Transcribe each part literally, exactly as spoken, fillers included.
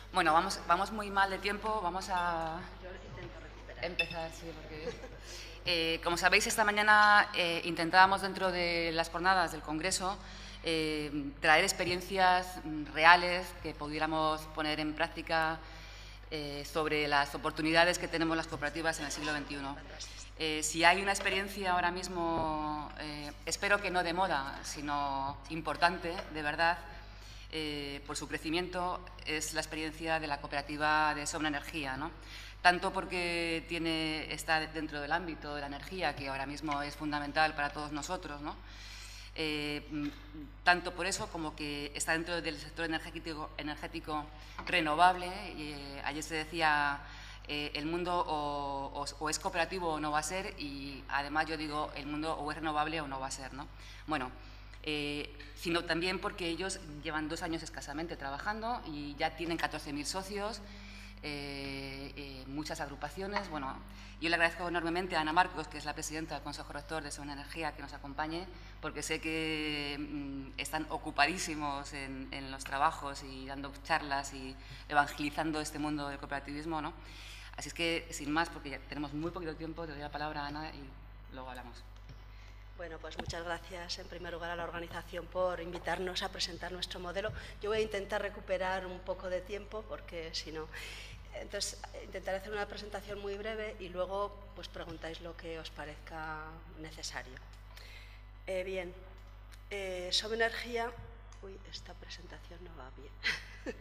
Bueno, vamos, vamos muy mal de tiempo, vamos a Yo intento recuperar. empezar, sí, porque… Eh, como sabéis, esta mañana eh, intentábamos dentro de las jornadas del Congreso eh, traer experiencias reales que pudiéramos poner en práctica eh, sobre las oportunidades que tenemos las cooperativas en el siglo veintiuno. Eh, si hay una experiencia ahora mismo, eh, espero que no de moda, sino importante, de verdad, eh, por su crecimiento, es la experiencia de la cooperativa de Somna Energía, ¿no? Tanto porque tiene, está dentro del ámbito de la energía, que ahora mismo es fundamental para todos nosotros, ¿no? Eh, tanto por eso como que está dentro del sector energético, energético renovable. Eh, ayer se decía, eh, el mundo o, o, o es cooperativo o no va a ser, y además yo digo, el mundo o es renovable o no va a ser, ¿no? Bueno, eh, sino también porque ellos llevan dos años escasamente trabajando y ya tienen catorce mil socios, Eh, eh, muchas agrupaciones. Bueno, yo le agradezco enormemente a Ana Marcos, que es la presidenta del Consejo Rector de Somna Energía, que nos acompañe, porque sé que mm, están ocupadísimos en, en los trabajos y dando charlas y evangelizando este mundo del cooperativismo, ¿no? Así es que, sin más, porque ya tenemos muy poquito tiempo, te doy la palabra a Ana y luego hablamos. Bueno, pues muchas gracias en primer lugar a la organización por invitarnos a presentar nuestro modelo. Yo voy a intentar recuperar un poco de tiempo porque si no… Entonces, intentaré hacer una presentación muy breve y luego pues preguntáis lo que os parezca necesario. Eh, bien, eh, Somna Energía… Uy, esta presentación no va bien.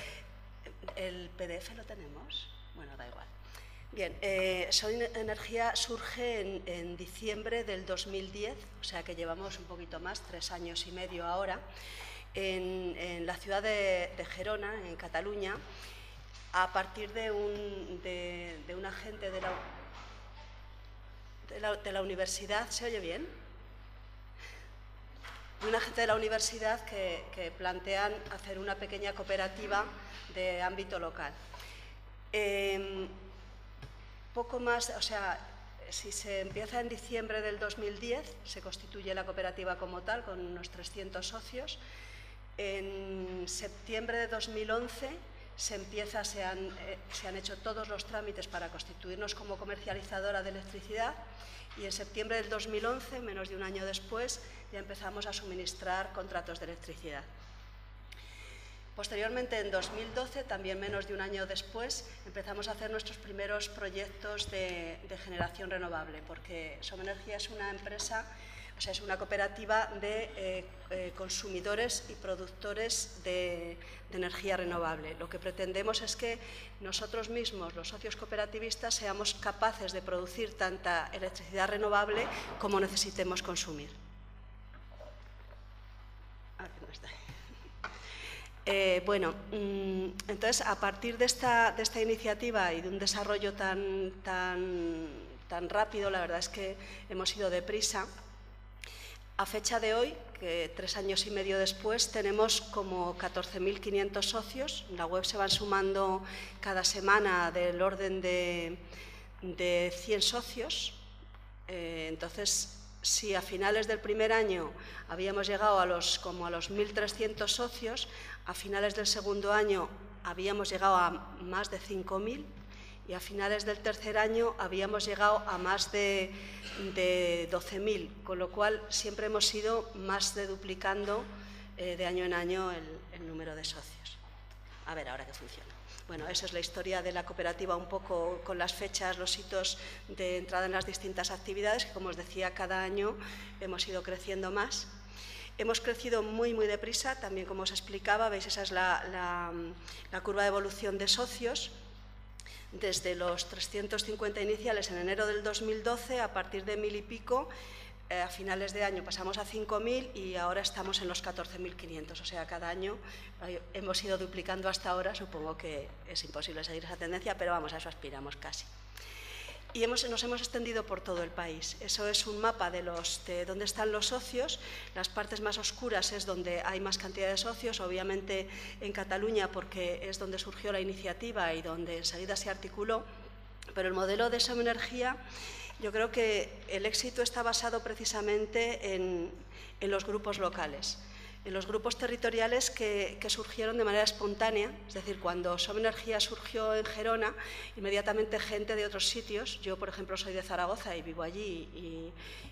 ¿El P D F lo tenemos? Bueno, da igual. Bien, eh, Somna Energía surge en, en diciembre del dos mil diez, o sea que llevamos un poquito más, tres años y medio ahora, en, en la ciudad de, de Gerona, en Cataluña, a partir de un, de, de un agente de la, de, la, de la universidad. ¿Se oye bien? De un agente de la universidad que, que plantean hacer una pequeña cooperativa de ámbito local. Eh, Poco más, o sea, si se empieza en diciembre del dos mil diez, se constituye la cooperativa como tal, con unos trescientos socios. En septiembre de dos mil once se empieza, se han, eh, se han hecho todos los trámites para constituirnos como comercializadora de electricidad, y en septiembre del dos mil once, menos de un año después, ya empezamos a suministrar contratos de electricidad. Posteriormente, en dos mil doce, también menos de un año después, empezamos a hacer nuestros primeros proyectos de, de generación renovable, porque Somna Energía es una empresa, o sea, es una cooperativa de eh, eh, consumidores y productores de, de energía renovable. Lo que pretendemos es que nosotros mismos, los socios cooperativistas, seamos capaces de producir tanta electricidad renovable como necesitemos consumir. Aquí no está. Eh, bueno, entonces, a partir de esta, de esta iniciativa y de un desarrollo tan, tan, tan rápido, la verdad es que hemos ido deprisa. A fecha de hoy, que tres años y medio después, tenemos como catorce mil quinientos socios. En la web se van sumando cada semana del orden de, de cien socios. Eh, entonces, si a finales del primer año habíamos llegado a los, como a los mil trescientos socios, a finales del segundo año habíamos llegado a más de cinco mil y a finales del tercer año habíamos llegado a más de, de doce mil, con lo cual siempre hemos ido más de duplicando eh, de año en año el, el número de socios. A ver, ahora que funciona. Bueno, esa es la historia de la cooperativa, un poco con las fechas, los hitos de entrada en las distintas actividades, que como os decía, cada año hemos ido creciendo más. Hemos crecido muy, muy deprisa, también como os explicaba, veis, esa es la, la, la curva de evolución de socios. Desde los trescientos cincuenta iniciales en enero del dos mil doce, a partir de mil y pico, eh, a finales de año pasamos a cinco mil y ahora estamos en los catorce mil quinientos. O sea, cada año eh, hemos ido duplicando hasta ahora. Supongo que es imposible seguir esa tendencia, pero vamos, a eso aspiramos casi. Y hemos, nos hemos extendido por todo el país. Eso es un mapa de, los, de dónde están los socios. Las partes más oscuras es donde hay más cantidad de socios, obviamente en Cataluña, porque es donde surgió la iniciativa y donde enseguida se articuló. Pero el modelo de Somna Energía, yo creo que el éxito está basado precisamente en, en los grupos locales. en los grupos territoriales que, que surgieron de manera espontánea, es decir, cuando Somenergia surgió en Gerona, inmediatamente gente de otros sitios, yo por ejemplo soy de Zaragoza y vivo allí, y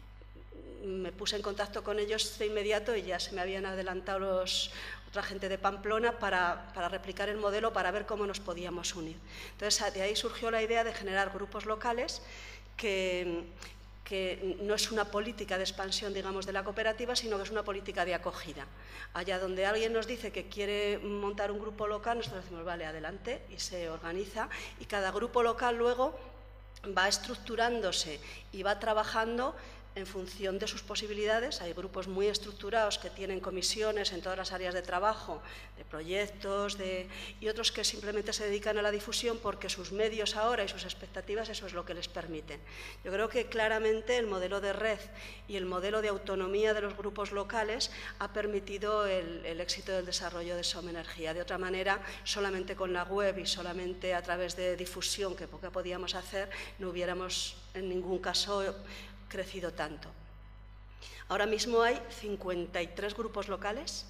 me puse en contacto con ellos de inmediato y ya se me habían adelantado los, otra gente de Pamplona para, para replicar el modelo, para ver cómo nos podíamos unir. Entonces, de ahí surgió la idea de generar grupos locales que, que no es una política de expansión, digamos, de la cooperativa, sino que es una política de acogida. Allá donde alguien nos dice que quiere montar un grupo local, nosotros decimos, vale, adelante, y se organiza, y cada grupo local luego va estructurándose y va trabajando en función de sus posibilidades. Hay grupos muy estructurados que tienen comisiones en todas las áreas de trabajo, de proyectos, de, y otros que simplemente se dedican a la difusión porque sus medios ahora y sus expectativas eso es lo que les permiten. Yo creo que claramente el modelo de red y el modelo de autonomía de los grupos locales ha permitido el, el éxito del desarrollo de Somenergia. De otra manera, solamente con la web y solamente a través de difusión, que poca podíamos hacer, no hubiéramos en ningún caso crecido tanto. Ahora mismo hay cincuenta y tres grupos locales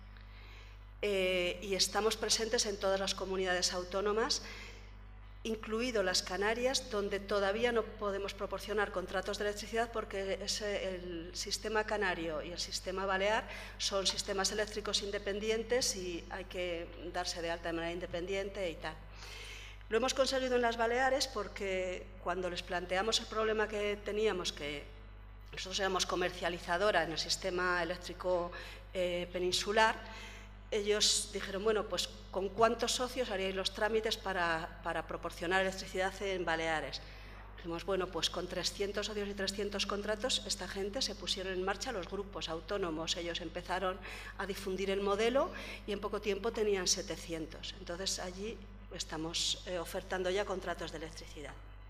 eh, y estamos presentes en todas las comunidades autónomas, incluido las Canarias, donde todavía no podemos proporcionar contratos de electricidad porque ese, el sistema canario y el sistema balear son sistemas eléctricos independientes y hay que darse de alta de manera independiente y tal. Lo hemos conseguido en las Baleares porque cuando les planteamos el problema que teníamos, que nosotros éramos comercializadora en el sistema eléctrico eh, peninsular, ellos dijeron, bueno, pues ¿con cuántos socios haríais los trámites para, para proporcionar electricidad en Baleares? Dijimos, bueno, pues con trescientos socios y trescientos contratos, esta gente se pusieron en marcha los grupos autónomos. Ellos empezaron a difundir el modelo y en poco tiempo tenían setecientos. Entonces, allí estamos eh, ofertando ya contratos de electricidad.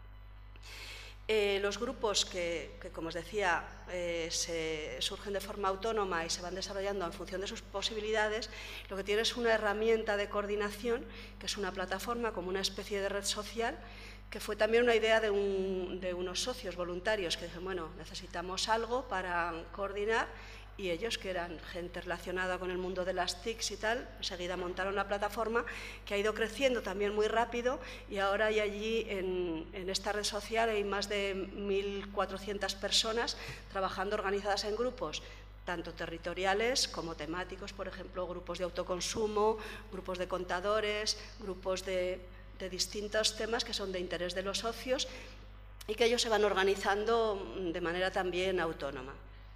Eh, los grupos que, que, como os decía, eh, se, surgen de forma autónoma y se van desarrollando en función de sus posibilidades, lo que tienen es una herramienta de coordinación, que es una plataforma como una especie de red social, que fue también una idea de, un, de unos socios voluntarios que dijeron, bueno, necesitamos algo para coordinar, y ellos, que eran gente relacionada con el mundo de las T I Cs y tal, enseguida montaron la plataforma que ha ido creciendo también muy rápido y ahora hay allí en, en esta red social hay más de mil cuatrocientas personas trabajando organizadas en grupos, tanto territoriales como temáticos, por ejemplo, grupos de autoconsumo, grupos de contadores, grupos de, de distintos temas que son de interés de los socios y que ellos se van organizando de manera también autónoma.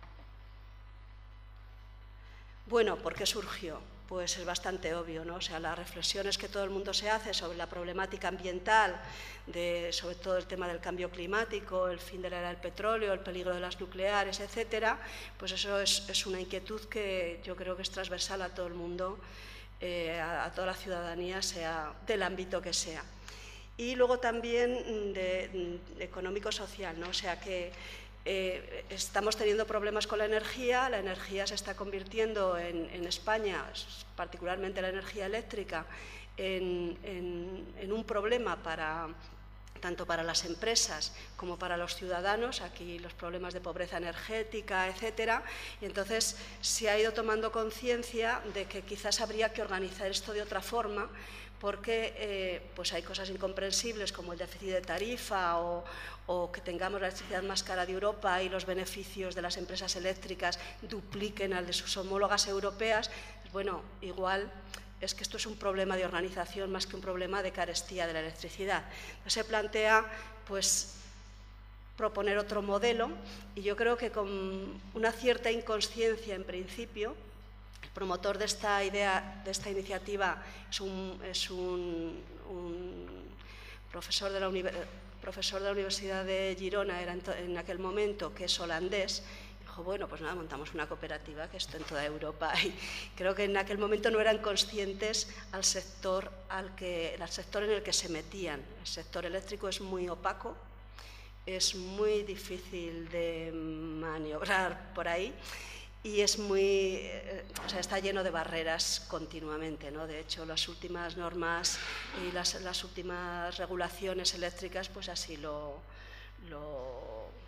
Bueno, ¿por qué surgió? Pues es bastante obvio, ¿no? O sea, las reflexiones que todo el mundo se hace sobre la problemática ambiental, de, sobre todo el tema del cambio climático, el fin de la era del petróleo, el peligro de las nucleares, etcétera, pues eso es, es una inquietud que yo creo que es transversal a todo el mundo, eh, a, a toda la ciudadanía, sea del ámbito que sea. Y luego también de, de económico-social, ¿no? O sea que Eh, estamos teniendo problemas con la energía, la energía se está convirtiendo en, en España, particularmente la energía eléctrica, en, en, en un problema para, tanto para las empresas como para los ciudadanos, aquí los problemas de pobreza energética, etcétera, y entonces se ha ido tomando conciencia de que quizás habría que organizar esto de otra forma, porque eh, pues hay cosas incomprensibles como el déficit de tarifa o, o que tengamos la electricidad más cara de Europa y los beneficios de las empresas eléctricas dupliquen al de sus homólogas europeas. Bueno, igual es que esto es un problema de organización más que un problema de carestía de la electricidad. Entonces se plantea pues, proponer otro modelo y yo creo que con una cierta inconsciencia en principio. El promotor de esta idea, de esta iniciativa, es un, es un, un profesor, de la profesor de la Universidad de Girona, era en, en aquel momento, que es holandés. Dijo, bueno, pues nada, montamos una cooperativa, que esto en toda Europa. Y creo que en aquel momento no eran conscientes al sector, al, que, al sector en el que se metían. El sector eléctrico es muy opaco, es muy difícil de maniobrar por ahí. Y es muy, eh, o sea, está lleno de barreras continuamente, ¿no? De hecho, las últimas normas y las, las últimas regulaciones eléctricas, pues así lo, lo,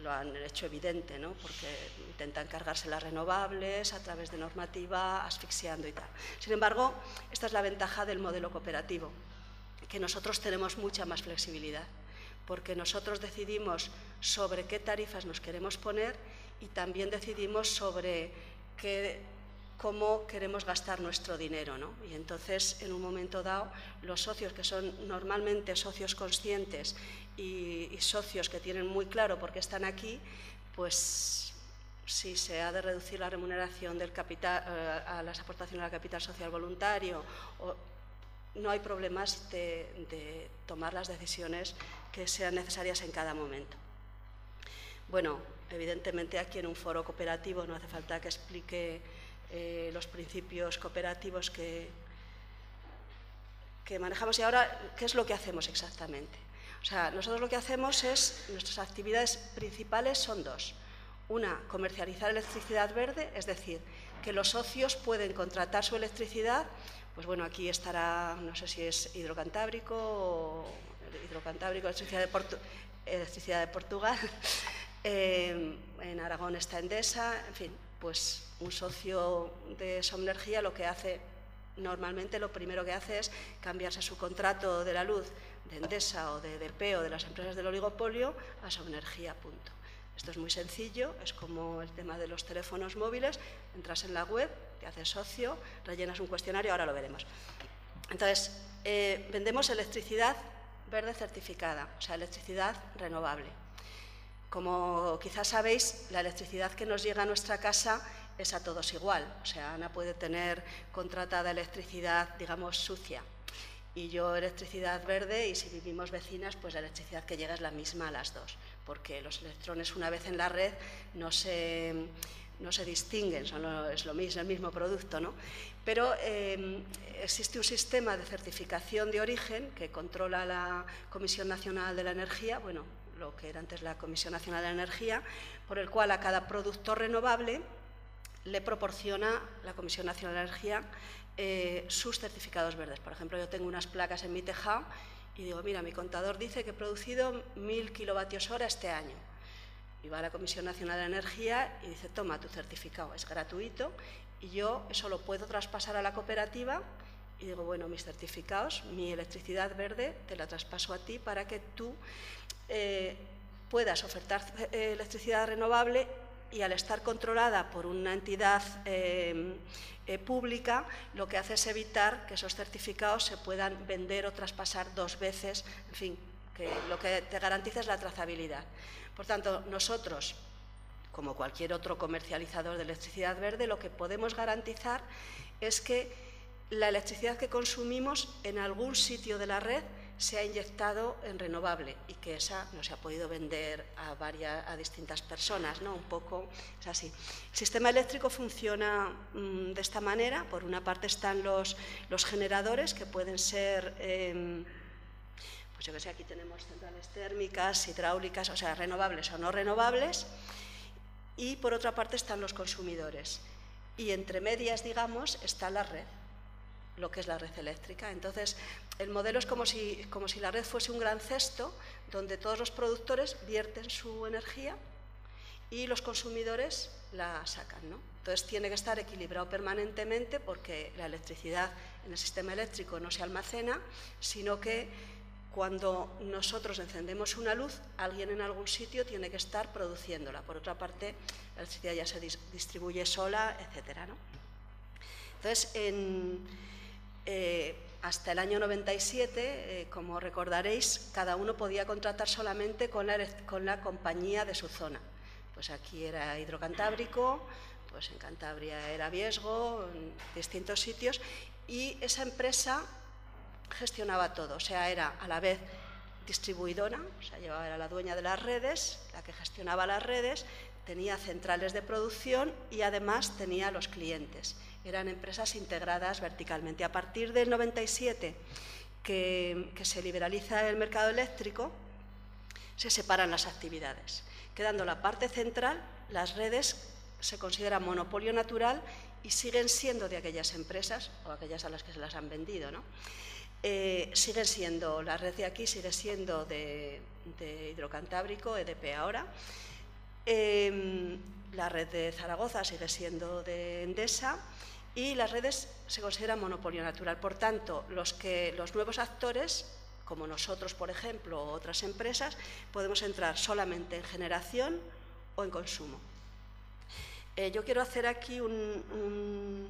lo han hecho evidente, ¿no? Porque intentan cargarse las renovables a través de normativa, asfixiando y tal. Sin embargo, esta es la ventaja del modelo cooperativo, que nosotros tenemos mucha más flexibilidad, porque nosotros decidimos sobre qué tarifas nos queremos poner y también decidimos sobre qué, cómo queremos gastar nuestro dinero, ¿no? Y entonces, en un momento dado, los socios, que son normalmente socios conscientes y, y socios que tienen muy claro por qué están aquí, pues si se ha de reducir la remuneración del capital, eh, a las aportaciones al capital social voluntario, o, no hay problemas de, de tomar las decisiones que sean necesarias en cada momento. Bueno, evidentemente aquí en un foro cooperativo no hace falta que explique eh, los principios cooperativos que, que manejamos. Y ahora, ¿qué es lo que hacemos exactamente? O sea, nosotros lo que hacemos es, nuestras actividades principales son dos. Una, comercializar electricidad verde, es decir, que los socios pueden contratar su electricidad. Pues bueno, aquí estará, no sé si es Hidrocantábrico o Hidrocantábrico, Electricidad de, Portu Electricidad de Portugal, eh, en Aragón está Endesa, en fin, pues un socio de Somnergia lo que hace, normalmente lo primero que hace es cambiarse su contrato de la luz de Endesa o de E D P o de las empresas del oligopolio a Somnergia, punto. Esto es muy sencillo, es como el tema de los teléfonos móviles, entras en la web, te haces socio, rellenas un cuestionario, ahora lo veremos. Entonces, eh, vendemos electricidad verde certificada, o sea, electricidad renovable. Como quizás sabéis, la electricidad que nos llega a nuestra casa es a todos igual, o sea, Ana puede tener contratada electricidad, digamos, sucia, y yo electricidad verde, y si vivimos vecinas, pues la electricidad que llega es la misma a las dos, porque los electrones una vez en la red no se, no se distinguen, son lo, es lo mismo, el mismo producto, ¿no? Pero eh, existe un sistema de certificación de origen que controla la Comisión Nacional de la Energía, bueno, lo que era antes la Comisión Nacional de la Energía, por el cual a cada productor renovable le proporciona la Comisión Nacional de la Energía eh, sus certificados verdes. Por ejemplo, yo tengo unas placas en mi tejado y digo, mira, mi contador dice que he producido mil kilovatios hora este año. Y va a la Comisión Nacional de la Energía y dice, toma tu certificado, es gratuito, y yo eso lo puedo traspasar a la cooperativa y digo, bueno, mis certificados, mi electricidad verde, te la traspaso a ti para que tú eh, puedas ofertar eh, electricidad renovable, y al estar controlada por una entidad eh, eh, pública, lo que hace es evitar que esos certificados se puedan vender o traspasar dos veces, en fin, que lo que te garantiza es la trazabilidad. Por tanto, nosotros, como cualquier otro comercializador de electricidad verde, lo que podemos garantizar es que la electricidad que consumimos en algún sitio de la red se ha inyectado en renovable y que esa no se ha podido vender a, varias, a distintas personas, ¿no? Un poco es así. El sistema eléctrico funciona mmm, de esta manera. Por una parte están los, los generadores, que pueden ser, eh, pues yo que sé, aquí tenemos centrales térmicas, hidráulicas, o sea, renovables o no renovables, y por otra parte están los consumidores. Y entre medias, digamos, está la red, lo que es la red eléctrica. Entonces, el modelo es como si, como si la red fuese un gran cesto donde todos los productores vierten su energía y los consumidores la sacan, ¿no? Entonces, tiene que estar equilibrado permanentemente porque la electricidad en el sistema eléctrico no se almacena, sino que cuando nosotros encendemos una luz, alguien en algún sitio tiene que estar produciéndola. Por otra parte, la electricidad ya se distribuye sola, etcétera, ¿no? Entonces, en... Eh, hasta el año noventa y siete, eh, como recordaréis, cada uno podía contratar solamente con la, con la compañía de su zona. Pues aquí era Hidrocantábrico, pues en Cantabria era Viesgo, en distintos sitios, y esa empresa gestionaba todo, o sea, era a la vez distribuidora, o sea, llevaba, era la dueña de las redes, la que gestionaba las redes, tenía centrales de producción y además tenía los clientes. Eran empresas integradas verticalmente. A partir del noventa y siete, que, que se liberaliza el mercado eléctrico, se separan las actividades. Quedando la parte central, las redes se consideran monopolio natural y siguen siendo de aquellas empresas, o aquellas a las que se las han vendido, ¿no? Eh, siguen siendo, la red de aquí sigue siendo de, de Hidrocantábrico, E D P ahora, Eh, la red de Zaragoza sigue siendo de Endesa y las redes se consideran monopolio natural. Por tanto, los, que, los nuevos actores, como nosotros, por ejemplo, o otras empresas, podemos entrar solamente en generación o en consumo. Eh, yo quiero hacer aquí un, un,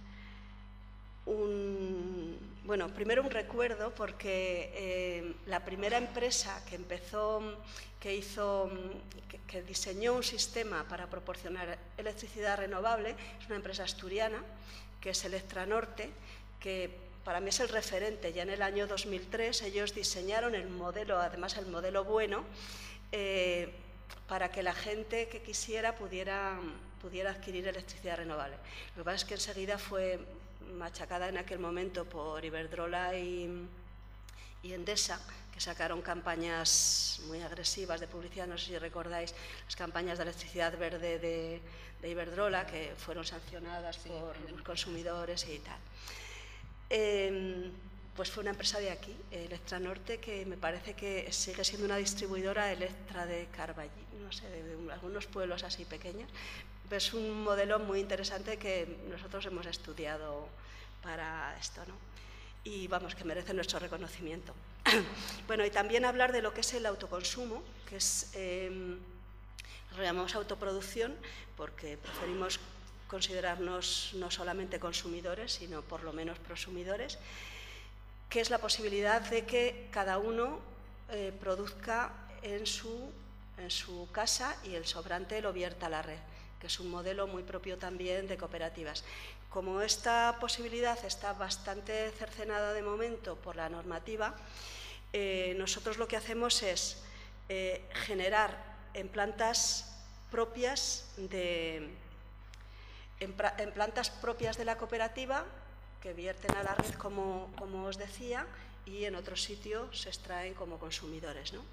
un, bueno, primero un recuerdo, porque eh, la primera empresa que empezó, que hizo, que, que diseñó un sistema para proporcionar electricidad renovable, es una empresa asturiana, que es Electra Norte, que para mí es el referente. Ya en el año dos mil tres ellos diseñaron el modelo, además el modelo bueno, eh, para que la gente que quisiera pudiera, pudiera adquirir electricidad renovable. Lo que pasa es que enseguida fue machacada en aquel momento por Iberdrola y, y Endesa, que sacaron campañas muy agresivas de publicidad. No sé si recordáis las campañas de electricidad verde de, de Iberdrola, que fueron sancionadas sí, por los consumidores y tal. Eh, pues fue una empresa de aquí, Electra Norte, que me parece que sigue siendo una distribuidora Electra de Carballí, no sé, de, de algunos pueblos así pequeños. Es un modelo muy interesante que nosotros hemos estudiado para esto, ¿no? Y vamos, que merece nuestro reconocimiento. Bueno, y también hablar de lo que es el autoconsumo, que es, eh, lo llamamos autoproducción, porque preferimos considerarnos no solamente consumidores, sino por lo menos prosumidores, que es la posibilidad de que cada uno eh, produzca en su, en su casa y el sobrante lo vierta a la red, que es un modelo muy propio también de cooperativas. Como esta posibilidad está bastante cercenada de momento por la normativa, eh, nosotros lo que hacemos es eh, generar en plantas propias de, en, en plantas propias de la cooperativa, que vierten a la red, como, como os decía, y en otro sitio se extraen como consumidores, ¿no?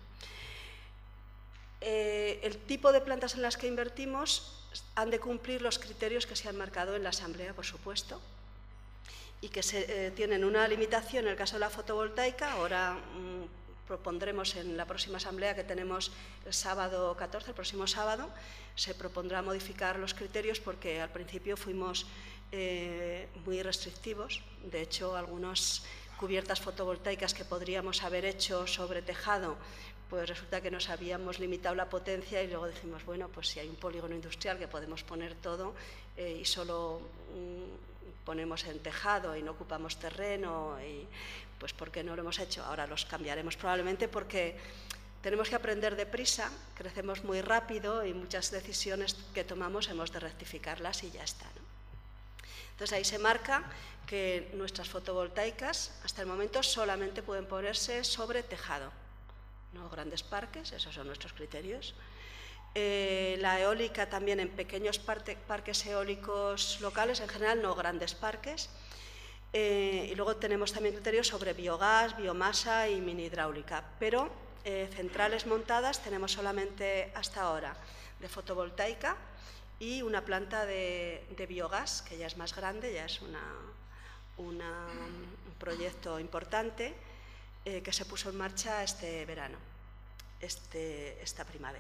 Eh, el tipo de plantas en las que invertimos han de cumplir los criterios que se han marcado en la Asamblea, por supuesto, y que se, eh, tienen una limitación en el caso de la fotovoltaica. Ahora mmm, propondremos en la próxima Asamblea, que tenemos el sábado catorce, el próximo sábado, se propondrá modificar los criterios, porque al principio fuimos eh, muy restrictivos. De hecho, algunas cubiertas fotovoltaicas que podríamos haber hecho sobre tejado, pues resulta que nos habíamos limitado la potencia, y luego dijimos, bueno, pues si hay un polígono industrial que podemos poner todo eh, y solo mm, ponemos en tejado y no ocupamos terreno, y pues ¿por qué no lo hemos hecho? Ahora los cambiaremos probablemente, porque tenemos que aprender deprisa, crecemos muy rápido y muchas decisiones que tomamos hemos de rectificarlas y ya está, ¿no? Entonces ahí se marca que nuestras fotovoltaicas hasta el momento solamente pueden ponerse sobre tejado, no grandes parques, esos son nuestros criterios. Eh, la eólica también en pequeños parte, parques eólicos locales, en general no grandes parques. Eh, y luego tenemos también criterios sobre biogás, biomasa y mini hidráulica, pero eh, centrales montadas tenemos solamente hasta ahora de fotovoltaica y una planta de, de biogás, que ya es más grande, ya es una, una, un proyecto importante, Eh, que se puso en marcha este verano, este, esta primavera.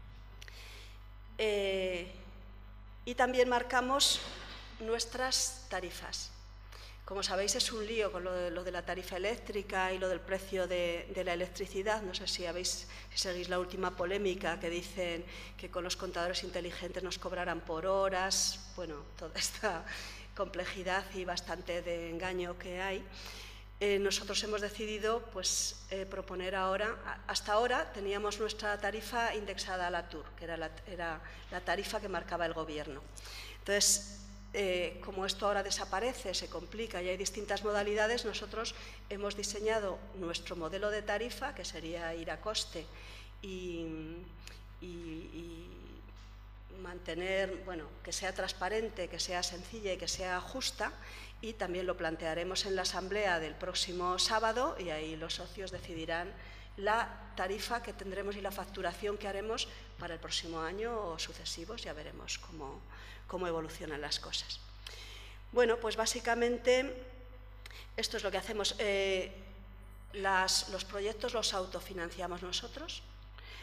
Eh, y también marcamos nuestras tarifas. Como sabéis, es un lío con lo de, lo de la tarifa eléctrica y lo del precio de, de la electricidad. No sé si, habéis, si seguís la última polémica, que dicen que con los contadores inteligentes nos cobrarán por horas. Bueno, toda esta complejidad y bastante de engaño que hay. Eh, nosotros hemos decidido pues, eh, proponer ahora, hasta ahora teníamos nuestra tarifa indexada a la T U R, que era la, era la tarifa que marcaba el Gobierno. Entonces, eh, como esto ahora desaparece, se complica y hay distintas modalidades, nosotros hemos diseñado nuestro modelo de tarifa, que sería ir a coste y, y, y mantener, bueno, que sea transparente, que sea sencilla y que sea justa. Y también lo plantearemos en la Asamblea del próximo sábado, y ahí los socios decidirán la tarifa que tendremos y la facturación que haremos para el próximo año o sucesivos. Ya veremos cómo, cómo evolucionan las cosas. Bueno, pues básicamente esto es lo que hacemos. Eh, las, los proyectos los autofinanciamos nosotros.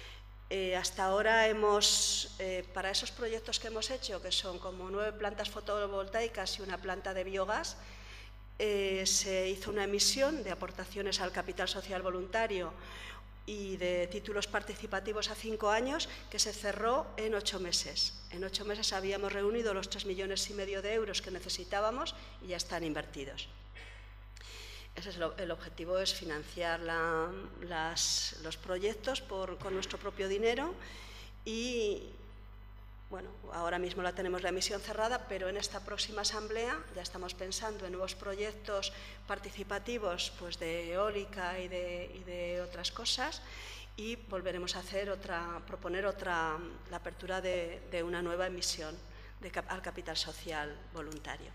Eh, hasta ahora hemos, eh, para esos proyectos que hemos hecho, que son como nueve plantas fotovoltaicas y una planta de biogás, eh, se hizo una emisión de aportaciones al capital social voluntario y de títulos participativos a cinco años que se cerró en ocho meses. En ocho meses habíamos reunido los tres millones y medio de euros que necesitábamos y ya están invertidos. Ese es lo, el objetivo es financiar la, las, los proyectos por, con nuestro propio dinero y, bueno, ahora mismo la tenemos la emisión cerrada, pero en esta próxima asamblea ya estamos pensando en nuevos proyectos participativos pues de eólica y de, y de otras cosas y volveremos a hacer otra, proponer otra, la apertura de, de una nueva emisión de, al capital social voluntario.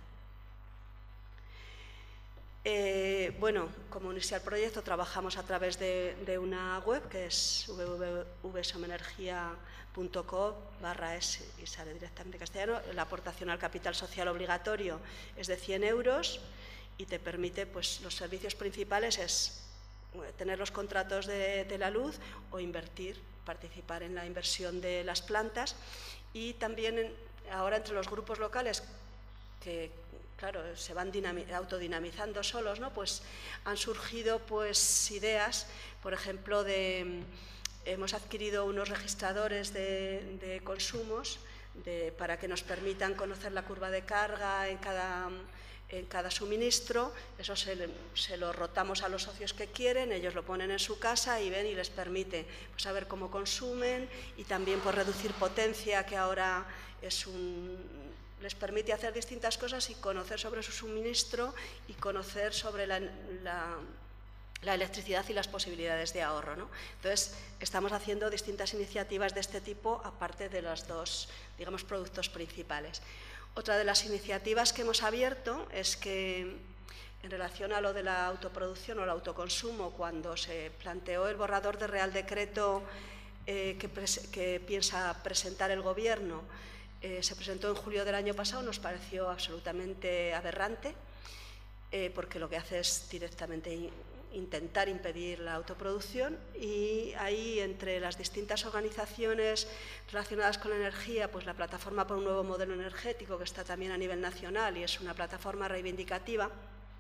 Eh, bueno, como iniciar proyecto trabajamos a través de, de una web que es w w w punto somenergia punto com barra es y sale directamente en castellano. La aportación al capital social obligatorio es de cien euros y te permite, pues los servicios principales es tener los contratos de, de la luz o invertir, participar en la inversión de las plantas y también en, ahora entre los grupos locales que claro, se van autodinamizando solos, ¿no? Pues han surgido pues ideas, por ejemplo, de hemos adquirido unos registradores de, de consumos de, para que nos permitan conocer la curva de carga en cada, en cada suministro. Eso se, se lo rotamos a los socios que quieren, ellos lo ponen en su casa y ven y les permite pues, saber cómo consumen y también por reducir potencia, que ahora es un les permite hacer distintas cosas y conocer sobre su suministro y conocer sobre la, la, la electricidad y las posibilidades de ahorro, ¿no? Entonces, estamos haciendo distintas iniciativas de este tipo, aparte de los dos, digamos, productos principales. Otra de las iniciativas que hemos abierto es que, en relación a lo de la autoproducción o el autoconsumo, cuando se planteó el borrador de Real Decreto eh, que, que piensa presentar el Gobierno, Eh, se presentó en julio del año pasado, nos pareció absolutamente aberrante, eh, porque lo que hace es directamente in, intentar impedir la autoproducción y ahí entre las distintas organizaciones relacionadas con la energía, pues la Plataforma por un Nuevo Modelo Energético, que está también a nivel nacional y es una plataforma reivindicativa,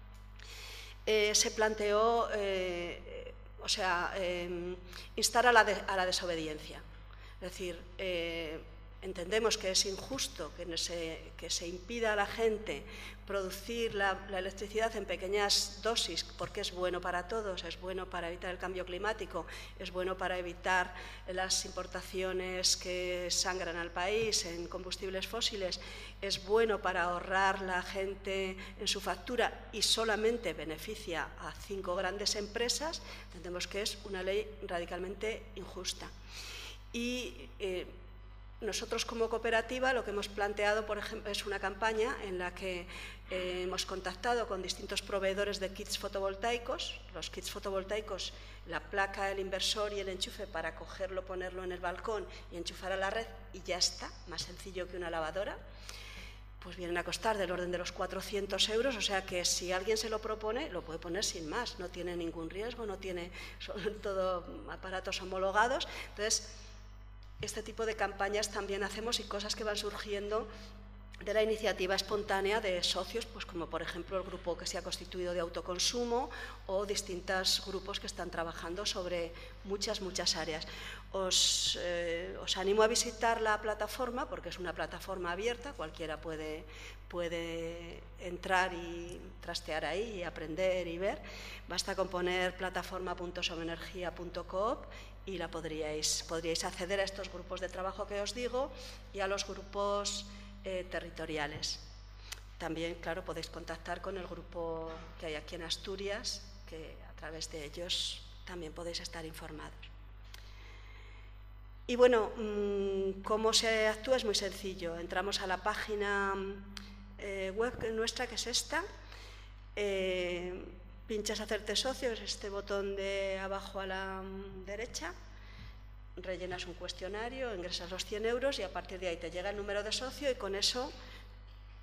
eh, se planteó, eh, o sea, eh, instar a la, de, a la desobediencia, es decir, eh, entendemos que es injusto que se, que se impida a la gente producir la, la electricidad en pequeñas dosis porque es bueno para todos, es bueno para evitar el cambio climático, es bueno para evitar las importaciones que sangran al país en combustibles fósiles, es bueno para ahorrar la gente en su factura y solamente beneficia a cinco grandes empresas. Entendemos que es una ley radicalmente injusta. Y eh, nosotros como cooperativa lo que hemos planteado, por ejemplo, es una campaña en la que eh, hemos contactado con distintos proveedores de kits fotovoltaicos. Los kits fotovoltaicos, la placa, el inversor y el enchufe para cogerlo, ponerlo en el balcón y enchufar a la red y ya está, más sencillo que una lavadora. Pues vienen a costar del orden de los cuatrocientos euros, o sea que si alguien se lo propone, lo puede poner sin más, no tiene ningún riesgo, no tiene, son todo aparatos homologados. Entonces, este tipo de campañas también hacemos y cosas que van surgiendo de la iniciativa espontánea de socios, pues como por ejemplo el grupo que se ha constituido de autoconsumo o distintos grupos que están trabajando sobre muchas, muchas áreas. Os, eh, os animo a visitar la plataforma porque es una plataforma abierta, cualquiera puede, puede entrar y trastear ahí y aprender y ver. Basta con poner plataforma punto somenergia punto coop y la podríais, podríais acceder a estos grupos de trabajo que os digo y a los grupos eh, territoriales. También, claro, podéis contactar con el grupo que hay aquí en Asturias, que a través de ellos también podéis estar informados. Y bueno, ¿cómo se actúa? Es muy sencillo. Entramos a la página eh, web nuestra, que es esta. Eh, pinchas hacerte socio, es este botón de abajo a la derecha. Rellenas un cuestionario, ingresas los cien euros y a partir de ahí te llega el número de socio y con eso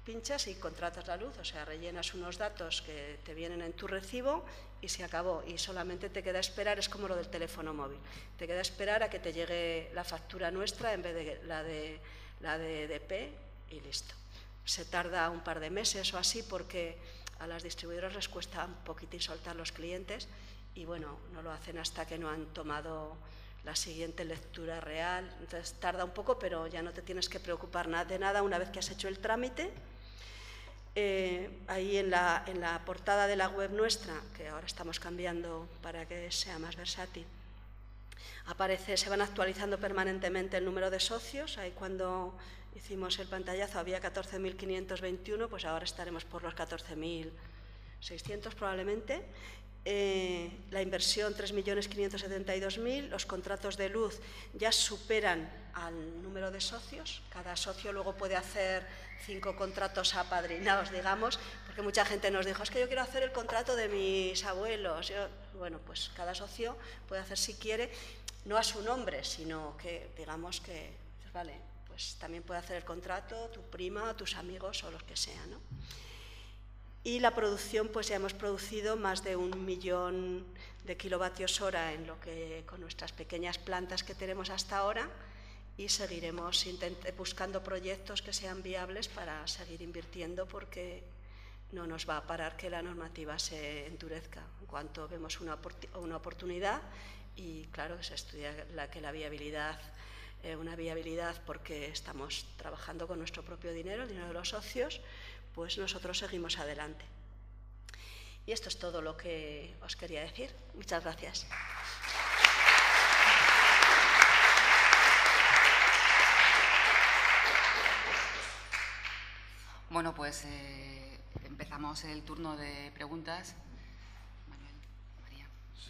pinchas y contratas la luz, o sea, rellenas unos datos que te vienen en tu recibo y se acabó. Y solamente te queda esperar, es como lo del teléfono móvil, te queda esperar a que te llegue la factura nuestra en vez de la de, la de E D P y listo. Se tarda un par de meses o así porque a las distribuidoras les cuesta un poquitín soltar los clientes y bueno, no lo hacen hasta que no han tomado la siguiente lectura real. Entonces tarda un poco, pero ya no te tienes que preocupar de nada una vez que has hecho el trámite. Eh, ahí en la, en la portada de la web nuestra, que ahora estamos cambiando para que sea más versátil, aparece, se van actualizando permanentemente el número de socios. Ahí cuando hicimos el pantallazo había catorce mil quinientos veintiuno, pues ahora estaremos por los catorce mil seiscientos probablemente. Eh, la inversión tres millones quinientos setenta y dos mil, los contratos de luz ya superan al número de socios, cada socio luego puede hacer cinco contratos apadrinados, digamos, porque mucha gente nos dijo, es que yo quiero hacer el contrato de mis abuelos. Yo, bueno, pues cada socio puede hacer si quiere, no a su nombre, sino que digamos que, vale, pues también puede hacer el contrato tu prima, tus amigos o los que sean, ¿no? Y la producción, pues ya hemos producido más de un millón de kilovatios hora en lo que, con nuestras pequeñas plantas que tenemos hasta ahora, y seguiremos buscando proyectos que sean viables para seguir invirtiendo, porque no nos va a parar que la normativa se endurezca. En cuanto vemos una, una oportunidad, y claro, se estudia la, que la viabilidad, eh, una viabilidad porque estamos trabajando con nuestro propio dinero, el dinero de los socios, pues nosotros seguimos adelante. Y esto es todo lo que os quería decir. Muchas gracias. Bueno, pues eh, empezamos el turno de preguntas. Manuel, María. Sí,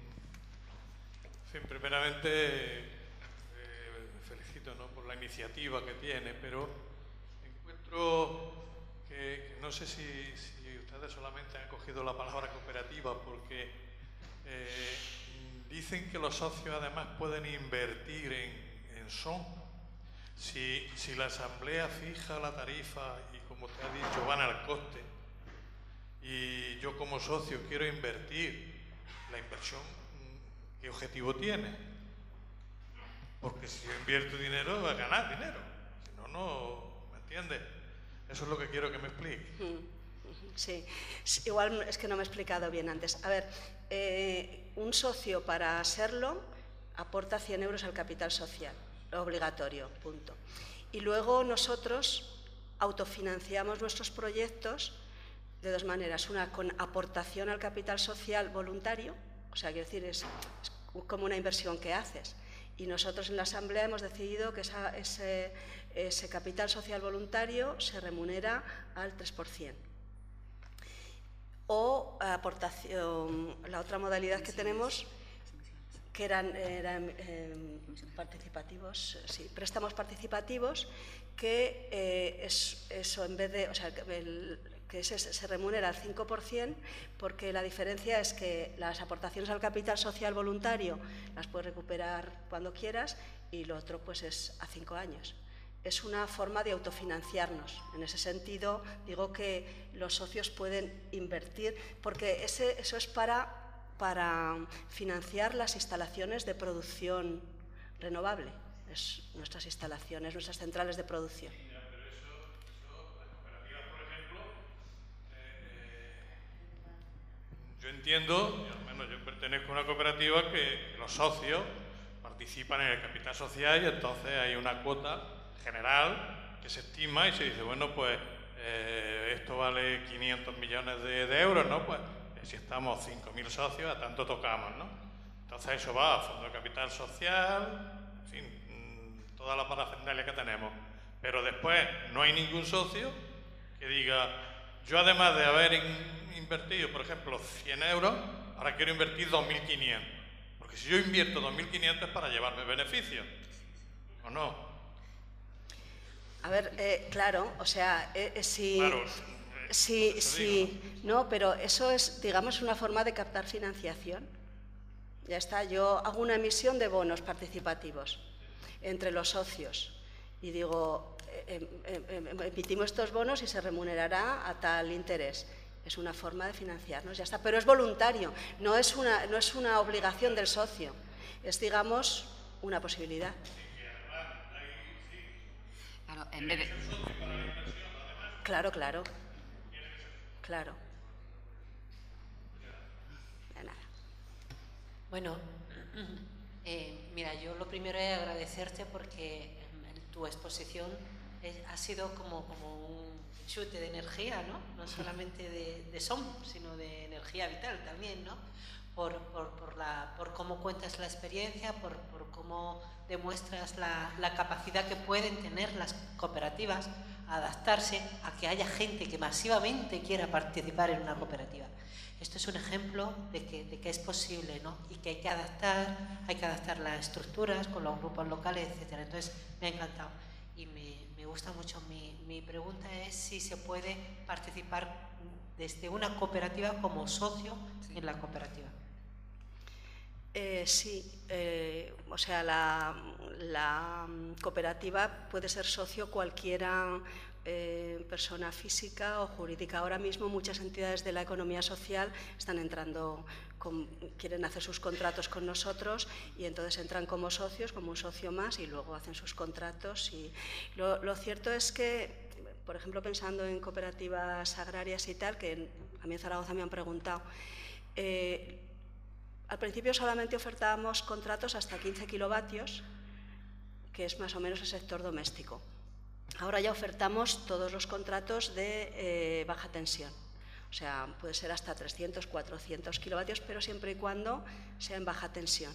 sí primeramente eh, felicito, ¿no?, por la iniciativa que tiene, pero encuentro que, que no sé si, si ustedes solamente han cogido la palabra cooperativa, porque eh, dicen que los socios además pueden invertir en, en son. Si, si la asamblea fija la tarifa y, como te ha dicho, van al coste, y yo como socio quiero invertir, la inversión, ¿qué objetivo tiene? Porque si yo invierto dinero, va a ganar dinero. Si no, no, ¿me entiendes? Eso es lo que quiero que me explique. Sí, igual es que no me he explicado bien antes. A ver, eh, un socio para serlo aporta cien euros al capital social, obligatorio, punto. Y luego nosotros autofinanciamos nuestros proyectos de dos maneras. Una, con aportación al capital social voluntario, o sea, quiero decir, es, es como una inversión que haces. Y nosotros en la Asamblea hemos decidido que esa, ese, ese capital social voluntario se remunera al tres por ciento. O aportación, la otra modalidad que tenemos, que eran, eran eh, participativos, sí, préstamos participativos, que eh, es, eso en vez de, o sea, el, que ese se remunera al cinco por ciento, porque la diferencia es que las aportaciones al capital social voluntario las puedes recuperar cuando quieras, y lo otro pues es a cinco años. Es una forma de autofinanciarnos. En ese sentido, digo que los socios pueden invertir, porque ese, eso es para, para financiar las instalaciones de producción renovable, es nuestras instalaciones, nuestras centrales de producción. Yo entiendo, y al menos yo pertenezco a una cooperativa, que los socios participan en el capital social y entonces hay una cuota general que se estima y se dice, bueno, pues eh, esto vale quinientos millones de, de euros, ¿no? Pues eh, si estamos cinco mil socios, a tanto tocamos, ¿no? Entonces eso va a fondo de capital social, en fin, toda la parafernalia que tenemos. Pero después no hay ningún socio que diga, yo además de haber in, invertido, por ejemplo, cien euros, ahora quiero invertir dos mil quinientos. Porque si yo invierto dos mil quinientos es para llevarme beneficios, ¿o no? A ver, eh, claro, o sea, eh, eh, si... Claro, sí, sí, no, pero eso es, digamos, una forma de captar financiación. Ya está, yo hago una emisión de bonos participativos entre los socios y digo, emitimos estos bonos y se remunerará a tal interés. Es una forma de financiarnos, ya está. Pero es voluntario, no es una, no es una obligación del socio, es, digamos, una posibilidad. Claro, en vez de... Claro, claro. Claro. De nada. Bueno, eh, mira, yo lo primero es agradecerte porque tu exposición es, ha sido como, como un chute de energía, ¿no? No solamente de, de son, sino de energía vital también, ¿no? Por, por, por, la, por cómo cuentas la experiencia, por, por cómo demuestras la, la capacidad que pueden tener las cooperativas a adaptarse a que haya gente que masivamente quiera participar en una cooperativa. Esto es un ejemplo de que, de que es posible, ¿no? Y que hay que adaptar, hay que adaptar las estructuras con los grupos locales, etcétera. Entonces, me ha encantado y me, me gusta mucho. Mi, mi pregunta es si se puede participar desde una cooperativa como socio sí. en la cooperativa. Eh, sí, eh, o sea, la, la cooperativa puede ser socio cualquiera eh, persona física o jurídica. Ahora mismo muchas entidades de la economía social están entrando, con, quieren hacer sus contratos con nosotros y entonces entran como socios, como un socio más y luego hacen sus contratos. Y lo, lo cierto es que, por ejemplo, pensando en cooperativas agrarias y tal, que a mí en Zaragoza me han preguntado, eh, al principio solamente ofertábamos contratos hasta quince kilovatios, que es más o menos el sector doméstico. Ahora ya ofertamos todos los contratos de eh, baja tensión. O sea, puede ser hasta trescientos, cuatrocientos kilovatios, pero siempre y cuando sea en baja tensión.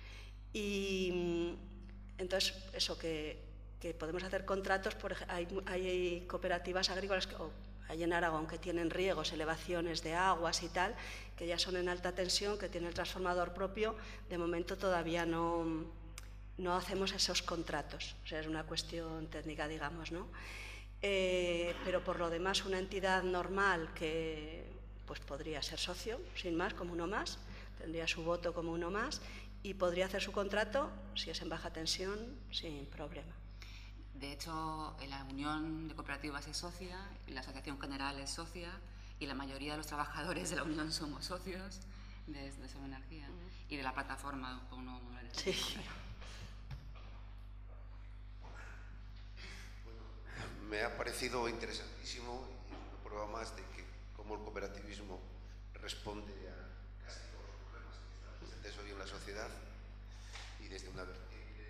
Y entonces, eso, que, que podemos hacer contratos, por ejemplo, hay, hay cooperativas agrícolas, que, oh, hay en Aragón, que tienen riegos, elevaciones de aguas y tal, que ya son en alta tensión, que tienen el transformador propio. De momento todavía no, no hacemos esos contratos. O sea, es una cuestión técnica, digamos, ¿no? Eh, pero por lo demás, una entidad normal que pues, podría ser socio, sin más, como uno más, tendría su voto como uno más y podría hacer su contrato, si es en baja tensión, sin problema. De hecho, la Unión de Cooperativas es socia, la Asociación General es socia y la mayoría de los trabajadores de la Unión somos socios de, de Son Energía uh-huh. y de la plataforma por un nuevo modelo. Sí. Bueno, me ha parecido interesantísimo y es una prueba más de que cómo el cooperativismo responde a casi todos los problemas que están presentes hoy en la sociedad y desde una vertiente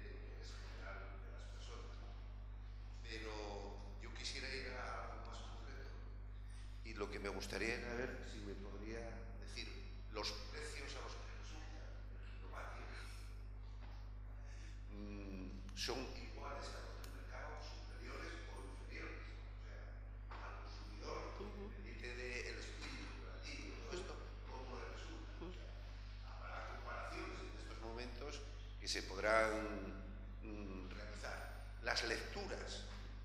pero yo quisiera ir a algo más concreto y lo que me gustaría era ver si me podría decir los precios a los que resulta el kilovatio mmm, son iguales a los del mercado, superiores o inferiores, o sea, al consumidor, independiente del espíritu cooperativo y todo esto, ¿cómo le resulta? O sea, habrá comparaciones en estos momentos que se podrán mmm, realizar. Las lecturas